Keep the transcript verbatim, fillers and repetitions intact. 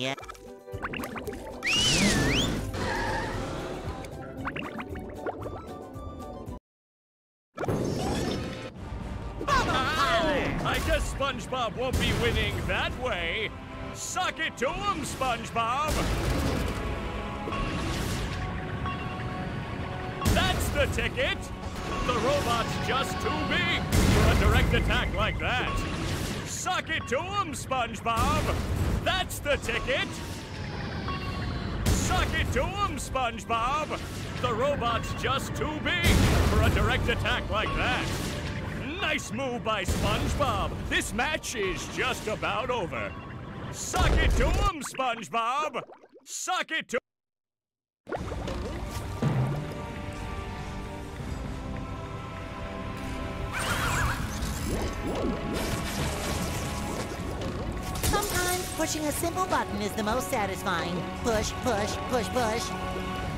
yeah. I guess SpongeBob won't be winning that way. Suck it to him, SpongeBob! That's the ticket! The robot's just too big for a direct attack like that. Suck it to him, SpongeBob! That's the ticket! Suck it to him, SpongeBob! The robot's just too big for a direct attack like that. Nice move by SpongeBob. This match is just about over. Suck it to him, SpongeBob! Suck it to... Sometimes pushing a simple button is the most satisfying. Push, push, push, push.